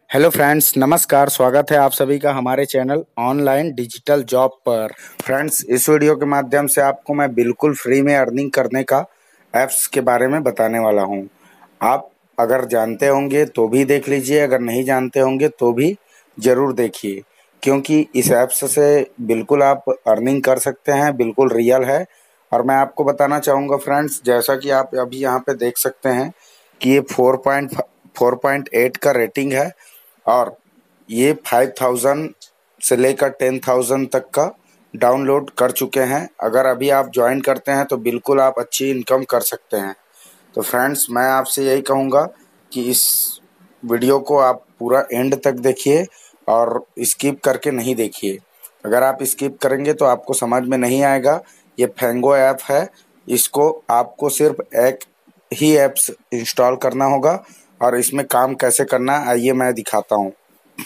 Hello friends, नमस्कार। स्वागत है आप सभी का हमारे चैनल ऑनलाइन डिजिटल जॉब पर। फ्रेंड्स, इस वीडियो के माध्यम से आपको मैं बिल्कुल फ्री में अर्निंग करने का ऐप्स के बारे में बताने वाला हूं। आप अगर जानते होंगे तो भी देख लीजिए, अगर नहीं जानते होंगे तो भी ज़रूर देखिए, क्योंकि इस ऐप्स से बिल्कुल आप अर्निंग कर सकते हैं, बिल्कुल रियल है। और मैं आपको बताना चाहूँगा फ्रेंड्स, जैसा कि आप अभी यहाँ पे देख सकते हैं कि ये 4.8 का रेटिंग है और ये 5000 से लेकर 10,000 तक का डाउनलोड कर चुके हैं। अगर अभी आप ज्वाइन करते हैं तो बिल्कुल आप अच्छी इनकम कर सकते हैं। तो फ्रेंड्स, मैं आपसे यही कहूँगा कि इस वीडियो को आप पूरा एंड तक देखिए और स्किप करके नहीं देखिए। अगर आप स्किप करेंगे तो आपको समझ में नहीं आएगा। ये फेंगो ऐप है, इसको आपको सिर्फ एक ही ऐप्स इंस्टॉल करना होगा और इसमें काम कैसे करना है आइए मैं दिखाता हूँ।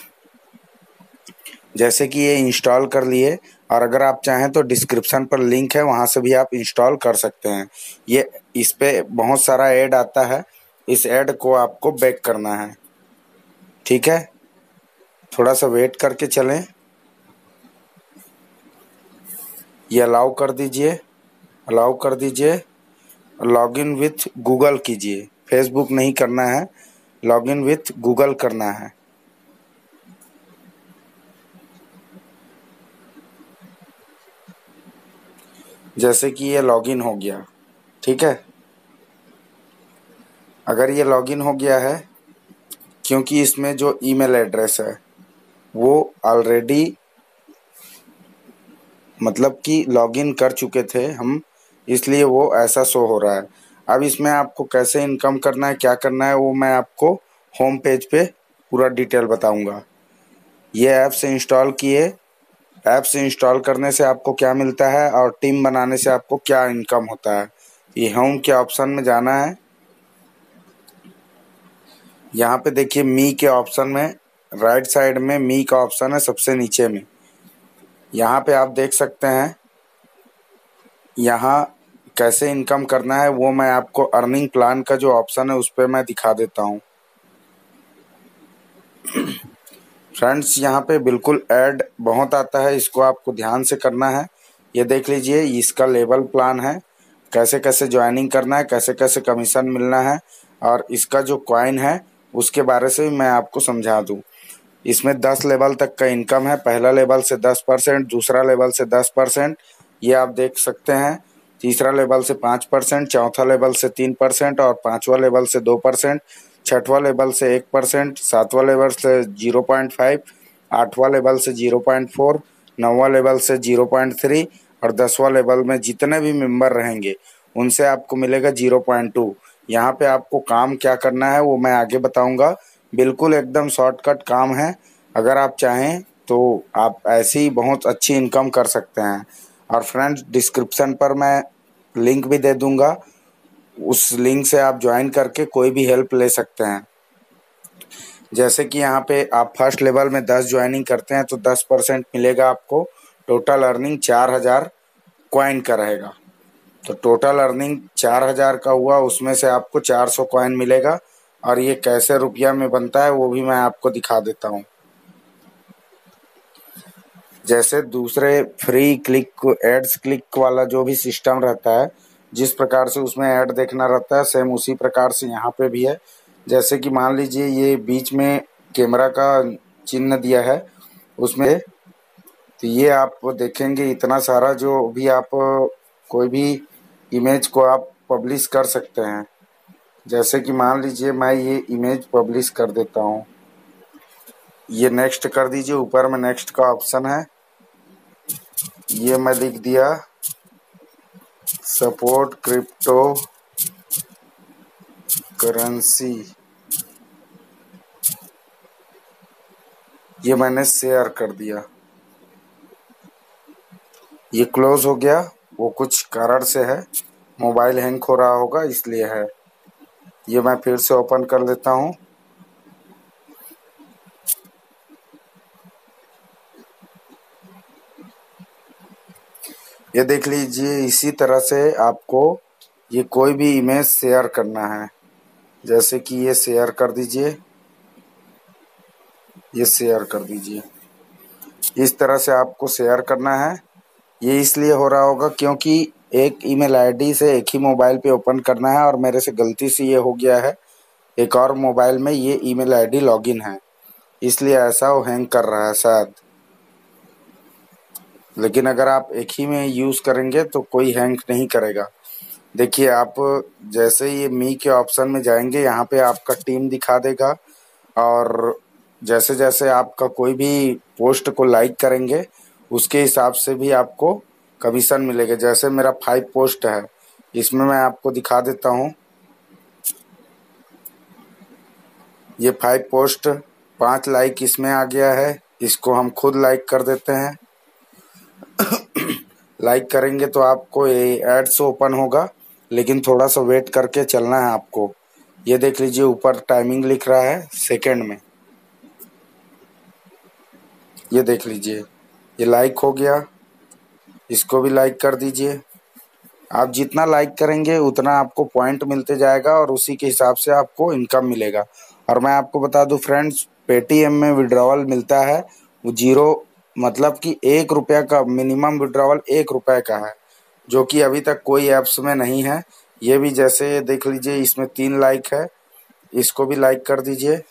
जैसे कि ये इंस्टॉल कर लिए और अगर आप चाहें तो डिस्क्रिप्शन पर लिंक है, वहाँ से भी आप इंस्टॉल कर सकते हैं। ये इस पे बहुत सारा ऐड आता है, इस ऐड को आपको बैक करना है। ठीक है, थोड़ा सा वेट करके चलें। ये अलाउ कर दीजिए, अलाउ कर दीजिए। लॉगिन विथ गूगल कीजिए, फेसबुक नहीं करना है, लॉगिन विथ गूगल करना है। जैसे कि ये लॉगिन हो गया। ठीक है, अगर ये लॉगिन हो गया है, क्योंकि इसमें जो ईमेल एड्रेस है वो ऑलरेडी मतलब कि लॉगिन कर चुके थे हम, इसलिए वो ऐसा शो हो रहा है। अब इसमें आपको कैसे इनकम करना है, क्या करना है, वो मैं आपको होम पेज पे पूरा डिटेल बताऊंगा। ये ऐप्स इंस्टॉल किए, ऐप्स इंस्टॉल करने से आपको क्या मिलता है और टीम बनाने से आपको क्या इनकम होता है। ये होम के ऑप्शन में जाना है। यहाँ पे देखिए मी के ऑप्शन में राइट साइड में मी का ऑप्शन है सबसे नीचे में। यहाँ पे आप देख सकते हैं, यहाँ कैसे इनकम करना है वो मैं आपको अर्निंग प्लान का जो ऑप्शन है उस पर मैं दिखा देता हूँ। फ्रेंड्स, यहाँ पे बिल्कुल ऐड बहुत आता है, इसको आपको ध्यान से करना है। ये देख लीजिए, इसका लेवल प्लान है, कैसे कैसे ज्वाइनिंग करना है, कैसे कैसे कमीशन मिलना है और इसका जो कॉइन है उसके बारे से भी मैं आपको समझा दूँ। इसमें 10 लेवल तक का इनकम है। पहला लेवल से 10%, दूसरा लेवल से 10%, ये आप देख सकते हैं। तीसरा लेवल से 5%, चौथा लेवल से 3% और पांचवा लेवल से 2%, छठवां लेवल से 1%, सातवां लेवल से 0.5, आठवां लेवल से 0.4, नौवां लेवल से 0.3 और 10वां लेवल में जितने भी मेंबर रहेंगे उनसे आपको मिलेगा 0.2। यहाँ पे आपको काम क्या करना है वो मैं आगे बताऊंगा। बिल्कुल एकदम शॉर्टकट काम है। अगर आप चाहें तो आप ऐसी ही बहुत अच्छी इनकम कर सकते हैं। और फ्रेंड्स, डिस्क्रिप्शन पर मैं लिंक भी दे दूंगा, उस लिंक से आप ज्वाइन करके कोई भी हेल्प ले सकते हैं। जैसे कि यहाँ पे आप फर्स्ट लेवल में 10 ज्वाइनिंग करते हैं तो 10% मिलेगा आपको। टोटल अर्निंग 4000 कॉइन का रहेगा। तो टोटल अर्निंग 4000 का हुआ, उसमें से आपको 400 कॉइन मिलेगा। और ये कैसे रुपया में बनता है वो भी मैं आपको दिखा देता हूँ। जैसे दूसरे फ्री क्लिक एड्स क्लिक वाला जो भी सिस्टम रहता है, जिस प्रकार से उसमें ऐड देखना रहता है, सेम उसी प्रकार से यहाँ पे भी है। जैसे कि मान लीजिए ये बीच में कैमरा का चिन्ह दिया है उसमें, तो ये आप देखेंगे इतना सारा जो भी आप कोई भी इमेज को आप पब्लिश कर सकते हैं। जैसे कि मान लीजिए मैं ये इमेज पब्लिश कर देता हूँ। ये नेक्स्ट कर दीजिए, ऊपर में नेक्स्ट का ऑप्शन है। ये मैं लिख दिया सपोर्ट क्रिप्टो करेंसी। ये मैंने शेयर कर दिया, ये क्लोज हो गया। वो कुछ कारण से है, मोबाइल हैंग हो रहा होगा इसलिए है। ये मैं फिर से ओपन कर लेता हूँ। ये देख लीजिए, इसी तरह से आपको ये कोई भी इमेज शेयर करना है। जैसे कि ये शेयर कर दीजिए। ये शेयर कर दीजिए। इस तरह से आपको शेयर करना है। ये इसलिए हो रहा होगा क्योंकि एक ईमेल आईडी से एक ही मोबाइल पे ओपन करना है और मेरे से गलती से ये हो गया है, एक और मोबाइल में ये ईमेल आईडी लॉगिन है, इसलिए ऐसा वो हैंग कर रहा है शायद। लेकिन अगर आप एक ही में यूज़ करेंगे तो कोई हैंग नहीं करेगा। देखिए, आप जैसे ये मी के ऑप्शन में जाएंगे, यहाँ पे आपका टीम दिखा देगा और जैसे जैसे आपका कोई भी पोस्ट को लाइक करेंगे उसके हिसाब से भी आपको कमीशन मिलेगा। जैसे मेरा 5 पोस्ट है, इसमें मैं आपको दिखा देता हूँ। ये 5 पोस्ट 5 लाइक इसमें आ गया है, इसको हम खुद लाइक कर देते हैं। लाइक करेंगे तो आपको ये एड्स ओपन होगा, लेकिन थोड़ा सा वेट करके चलना है आपको। ये देख लीजिए, ऊपर टाइमिंग लिख रहा है सेकंड में, ये देख लीजिए, ये लाइक हो गया। इसको भी लाइक कर दीजिए। आप जितना लाइक करेंगे उतना आपको पॉइंट मिलते जाएगा और उसी के हिसाब से आपको इनकम मिलेगा। और मैं आपको बता दूं फ्रेंड्स, पेटीएम में विड्रॉवल मिलता है वो 0, मतलब कि 1 रुपया का मिनिमम विड्रॉवल 1 रुपये का है, जो कि अभी तक कोई ऐप्स में नहीं है। ये भी जैसे देख लीजिए, इसमें 3 लाइक है, इसको भी लाइक कर दीजिए।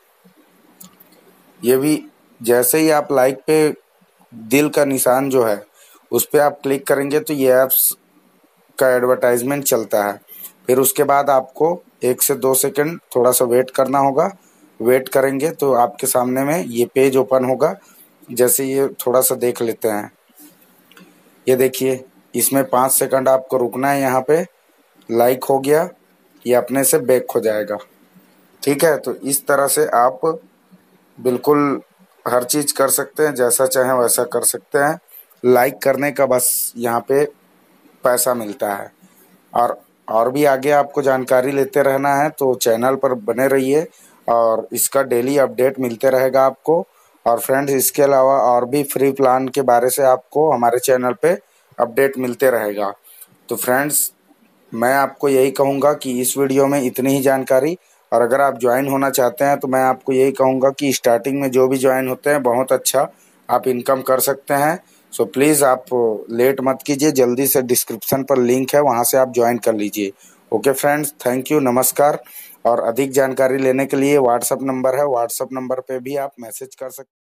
ये भी जैसे ही आप लाइक पे दिल का निशान जो है उस पर आप क्लिक करेंगे तो ये ऐप्स का एडवर्टाइजमेंट चलता है। फिर उसके बाद आपको 1 से 2 सेकंड थोड़ा सा वेट करना होगा। वेट करेंगे तो आपके सामने में ये पेज ओपन होगा। जैसे ये थोड़ा सा देख लेते हैं, ये देखिए, इसमें 5 सेकंड आपको रुकना है। यहाँ पे लाइक हो गया, ये अपने से बैक हो जाएगा। ठीक है, तो इस तरह से आप बिल्कुल हर चीज़ कर सकते हैं, जैसा चाहें वैसा कर सकते हैं। लाइक करने का बस यहाँ पे पैसा मिलता है। और भी आगे आपको जानकारी लेते रहना है तो चैनल पर बने रहिए और इसका डेली अपडेट मिलते रहेगा आपको। और फ्रेंड्स, इसके अलावा और भी फ्री प्लान के बारे से आपको हमारे चैनल पे अपडेट मिलते रहेगा। तो फ्रेंड्स, मैं आपको यही कहूँगा कि इस वीडियो में इतनी ही जानकारी। और अगर आप ज्वाइन होना चाहते हैं तो मैं आपको यही कहूँगा कि स्टार्टिंग में जो भी ज्वाइन होते हैं बहुत अच्छा आप इनकम कर सकते हैं। सो प्लीज़ आप लेट मत कीजिए, जल्दी से डिस्क्रिप्शन पर लिंक है, वहाँ से आप ज्वाइन कर लीजिए। ओके फ्रेंड्स, थैंक यू, नमस्कार। और अधिक जानकारी लेने के लिए व्हाट्सअप नंबर है, व्हाट्सअप नंबर पे भी आप मैसेज कर सकते हैं।